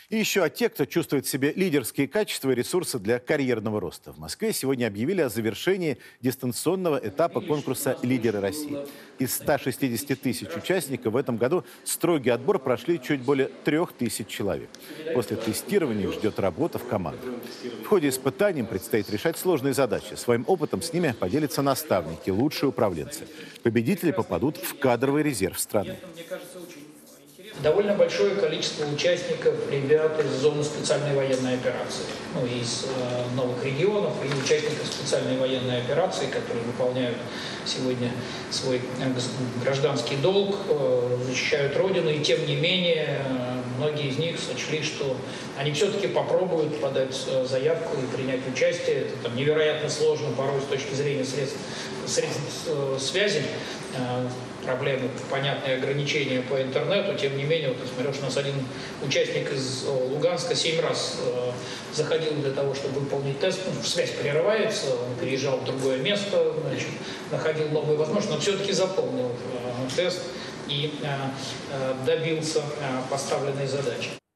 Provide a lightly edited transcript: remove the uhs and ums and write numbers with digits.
И еще о тех, кто чувствует в себе лидерские качества и ресурсы для карьерного роста. В Москве сегодня объявили о завершении дистанционного этапа конкурса «Лидеры России». Из 160 тысяч участников в этом году строгий отбор прошли чуть более 3000 человек. После тестирования их ждет работа в командах. В ходе испытаний им предстоит решать сложные задачи. Своим опытом с ними поделятся наставники, лучшие управленцы. Победители попадут в кадровый резерв страны. Довольно большое количество участников, ребят из зоны специальной военной операции, из новых регионов и участников специальной военной операции, которые выполняют сегодня свой гражданский долг, защищают Родину, и тем не менее многие из них сочли, что они все-таки попробуют подать заявку и принять участие. Это там невероятно сложно порой с точки зрения средств связи. Проблемы, понятные ограничения по интернету, тем не менее, вот я смотрел, что у нас один участник из Луганска 7 раз заходил для того, чтобы выполнить тест, связь прерывается, он переезжал в другое место, находил новые возможности, но все-таки заполнил тест и добился поставленной задачи.